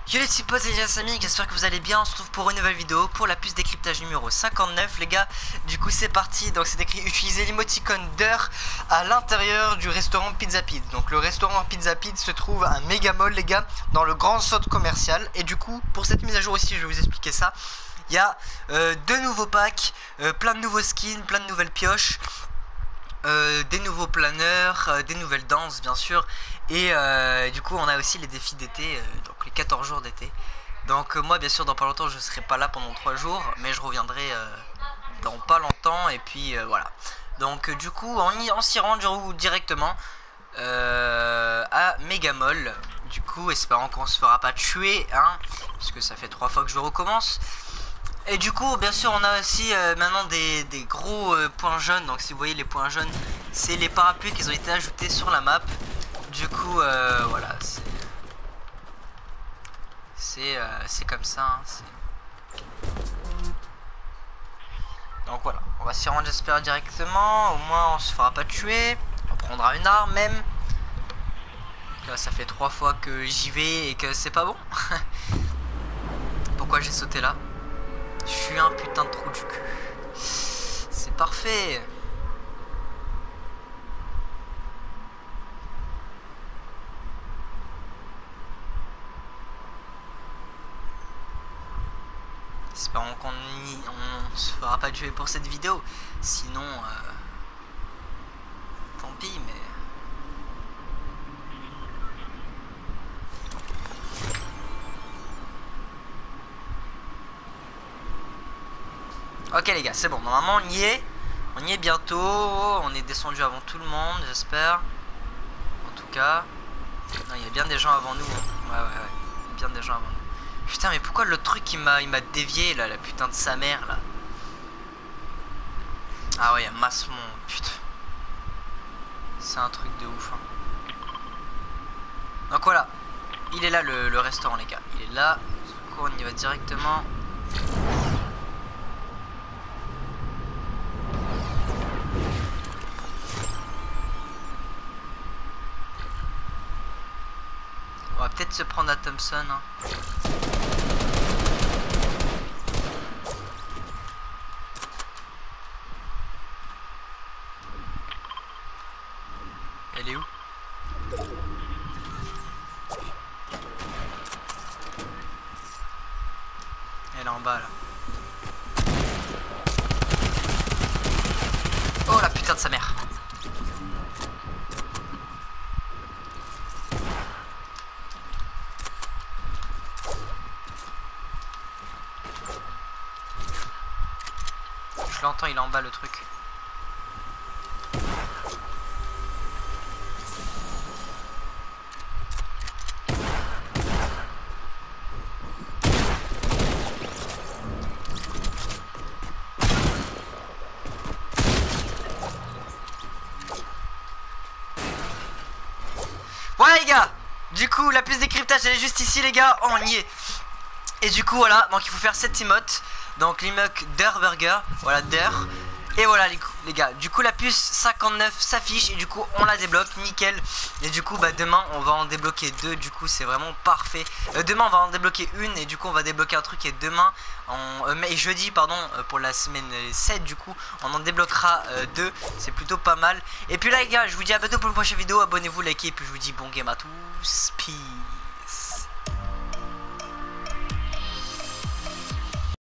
Yo les petits potes et les amis, j'espère que vous allez bien. On se retrouve pour une nouvelle vidéo pour la puce décryptage numéro 59 les gars. Du coup c'est parti, donc c'est écrit utiliser l'émoticône d'heure à l'intérieur du restaurant Pizza Pete. Donc le restaurant Pizza Pete se trouve à Mega Mall les gars, dans le grand centre commercial. Et du coup pour cette mise à jour aussi je vais vous expliquer ça. Il y a deux nouveaux packs, plein de nouveaux skins, plein de nouvelles pioches. Des nouveaux planeurs, des nouvelles danses bien sûr. Et du coup on a aussi les défis d'été, donc les 14 jours d'été. Donc moi bien sûr dans pas longtemps je serai pas là pendant 3 jours, mais je reviendrai dans pas longtemps. Et puis voilà. Donc du coup on s'y rend directement à Mega Mall. Du coup espérant qu'on se fera pas tuer hein, parce que ça fait 3 fois que je recommence. Et du coup bien sûr on a aussi maintenant des gros points jaunes. Donc si vous voyez les points jaunes, c'est les parapluies qui ont été ajoutés sur la map. Du coup voilà, c'est comme ça hein, donc voilà, on va s'y rendre j'espère directement. Au moins on se fera pas tuer. On prendra une arme même. Là ça fait 3 fois que j'y vais et que c'est pas bon. Pourquoi j'ai sauté là? Je suis un putain de trou du cul. C'est parfait. Espérons qu'on se fera pas tuer pour cette vidéo. Sinon, tant pis, mais... Ok les gars, c'est bon. Normalement on y est. On y est bientôt. On est descendu avant tout le monde, j'espère. En tout cas. Non, il y a bien des gens avant nous. Hein. Ouais. Il y a bien des gens avant nous. Putain, mais pourquoi le truc il m'a dévié là, la putain de sa mère là. Ah ouais, il y a masse monde, putain. C'est un truc de ouf. Hein. Donc voilà. Il est là le restaurant les gars. Il est là. Du coup on y va directement. On va peut-être se prendre à Thompson. Hein. Elle est où? Elle est en bas là. Oh la putain de sa mère. Je l'entends, il est en bas le truc. Voilà les gars. Du coup la puce décryptage elle est juste ici les gars. On y est. Et du coup voilà, donc il faut faire cette emote. Donc l'emote d'Air Burger, voilà d'Air. Et voilà les gars, du coup la puce 59 s'affiche et du coup on la débloque, nickel. Et du coup bah demain on va en débloquer deux, du coup c'est vraiment parfait. Demain on va en débloquer une et du coup on va débloquer un truc et demain, et jeudi pardon, pour la semaine 7 du coup on en débloquera deux, c'est plutôt pas mal. Et puis là les gars, je vous dis à bientôt pour une prochaine vidéo, abonnez-vous, likez et puis je vous dis bon game à tous, peace.